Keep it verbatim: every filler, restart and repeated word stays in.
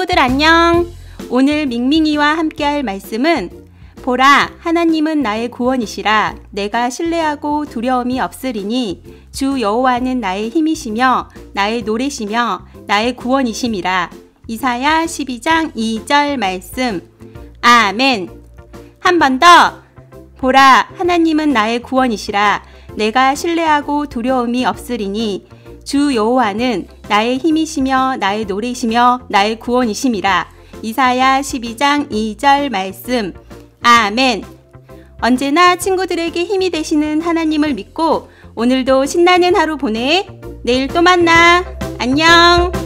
친구들 안녕. 오늘 밍밍이와 함께 할 말씀은 보라, 하나님은 나의 구원이시라. 내가 신뢰하고 두려움이 없으리니 주 여호와는 나의 힘이시며 나의 노래시며 나의 구원이심이라. 이사야 십이 장 이 절 말씀. 아멘. 한 번 더. 보라, 하나님은 나의 구원이시라. 내가 신뢰하고 두려움이 없으리니 주 여호와는 나의 힘이시며 나의 노래시며 나의 구원이심이라. 이사야 십이 장 이 절 말씀. 아멘. 언제나 친구들에게 힘이 되시는 하나님을 믿고 오늘도 신나는 하루 보내. 내일 또 만나. 안녕.